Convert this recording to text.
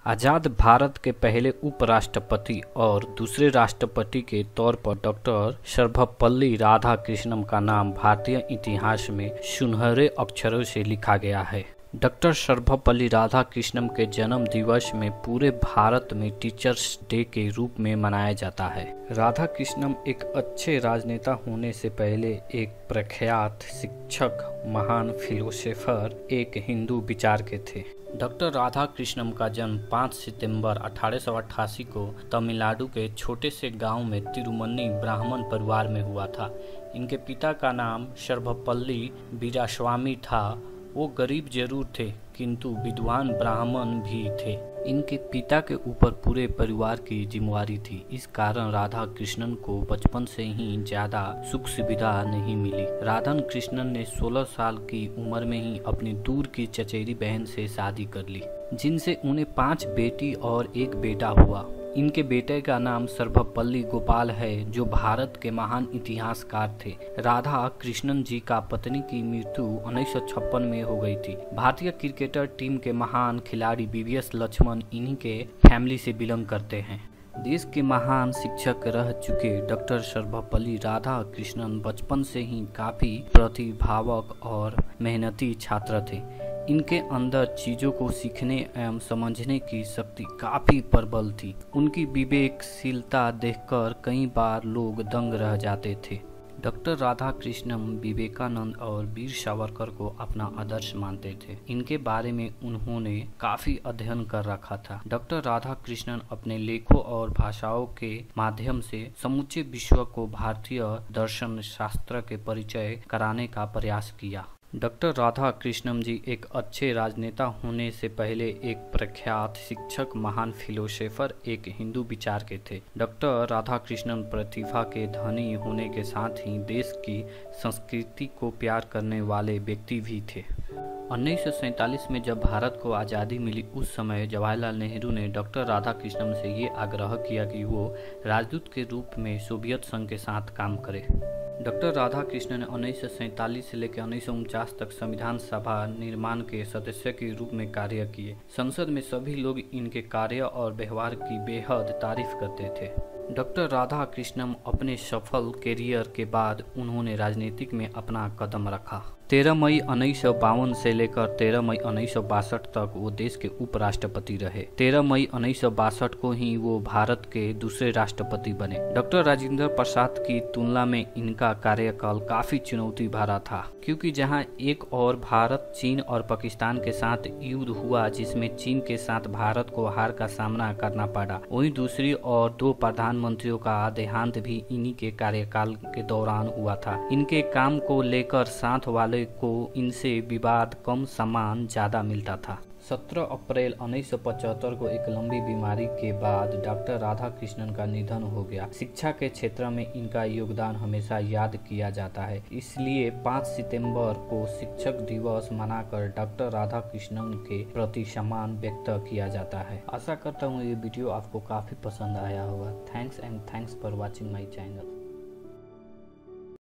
आज़ाद भारत के पहले उपराष्ट्रपति और दूसरे राष्ट्रपति के तौर पर डॉक्टर सर्वपल्ली राधाकृष्णन का नाम भारतीय इतिहास में सुनहरे अक्षरों से लिखा गया है। डॉक्टर सर्वपल्ली राधाकृष्णन के जन्म दिवस में पूरे भारत में टीचर्स डे के रूप में मनाया जाता है। राधाकृष्णन एक अच्छे राजनेता होने से पहले एक प्रख्यात शिक्षक, महान फिलोसोफर, एक हिंदू विचार के थे। डॉक्टर राधाकृष्णन का जन्म 5 सितंबर 1888 को तमिलनाडु के छोटे से गांव में तिरुमन्नी ब्राह्मण परिवार में हुआ था। इनके पिता का नाम सर्वपल्ली वीरास्वामी था। वो गरीब जरूर थे किंतु विद्वान ब्राह्मण भी थे। इनके पिता के ऊपर पूरे परिवार की जिम्मेवारी थी। इस कारण राधा कृष्णन को बचपन से ही ज्यादा सुख सुविधा नहीं मिली। राधा कृष्णन ने 16 साल की उम्र में ही अपनी दूर की चचेरी बहन से शादी कर ली, जिनसे उन्हें 5 बेटी और 1 बेटा हुआ। इनके बेटे का नाम सर्वपल्ली गोपाल है, जो भारत के महान इतिहासकार थे। राधा कृष्णन जी का पत्नी की मृत्यु 1956 में हो गई थी। भारतीय क्रिकेटर टीम के महान खिलाड़ी वीवीएस लक्ष्मण इन्हीं के फैमिली से बिलोंग करते हैं। देश के महान शिक्षक रह चुके डॉक्टर सर्वपल्ली राधाकृष्णन बचपन से ही काफी प्रतिभावक और मेहनती छात्र थे। इनके अंदर चीजों को सीखने एवं समझने की शक्ति काफी प्रबल थी। उनकी विवेकशीलता देखकर कई बार लोग दंग रह जाते थे। डॉक्टर राधाकृष्णन विवेकानंद और वीर सावरकर को अपना आदर्श मानते थे। इनके बारे में उन्होंने काफी अध्ययन कर रखा था। डॉक्टर राधाकृष्णन अपने लेखों और भाषाओं के माध्यम से समूचे विश्व को भारतीय दर्शन शास्त्र के परिचय कराने का प्रयास किया। डॉक्टर राधाकृष्णन जी एक अच्छे राजनेता होने से पहले एक प्रख्यात शिक्षक, महान फिलोसोफर, एक हिंदू विचार के थे। डॉक्टर राधाकृष्णन प्रतिभा के धनी होने के साथ ही देश की संस्कृति को प्यार करने वाले व्यक्ति भी थे। 1947 में जब भारत को आज़ादी मिली, उस समय जवाहरलाल नेहरू ने डॉक्टर राधाकृष्णन से ये आग्रह किया कि वो राजदूत के रूप में सोवियत संघ के साथ काम करें। डॉक्टर राधाकृष्णन ने 1947 से लेकर 1949 तक संविधान सभा निर्माण के सदस्य के रूप में कार्य किए। संसद में सभी लोग इनके कार्य और व्यवहार की बेहद तारीफ करते थे। डॉक्टर राधाकृष्णन अपने सफल कैरियर के बाद उन्होंने राजनीतिक में अपना कदम रखा। 13 मई 1952 से लेकर 13 मई 1962 तक वो देश के उपराष्ट्रपति रहे। 13 मई 1962 को ही वो भारत के दूसरे राष्ट्रपति बने। डॉक्टर राजेंद्र प्रसाद की तुलना में इनका कार्यकाल काफी चुनौती भरा था, क्योंकि जहां एक और भारत चीन और पाकिस्तान के साथ युद्ध हुआ, जिसमें चीन के साथ भारत को हार का सामना करना पड़ा, वहीं दूसरी ओर 2 प्रधानमंत्रियों का देहांत भी इन्हीं के कार्यकाल के दौरान हुआ था। इनके काम को लेकर साथ वाले को इनसे विवाद कम, सम्मान ज्यादा मिलता था। 17 अप्रैल 1975 को एक लंबी बीमारी के बाद डॉक्टर राधाकृष्णन का निधन हो गया। शिक्षा के क्षेत्र में इनका योगदान हमेशा याद किया जाता है। इसलिए 5 सितंबर को शिक्षक दिवस मनाकर डॉक्टर राधाकृष्णन के प्रति सम्मान व्यक्त किया जाता है। आशा करता हूँ ये वीडियो आपको काफी पसंद आया होगा। Thanks for watching my channel.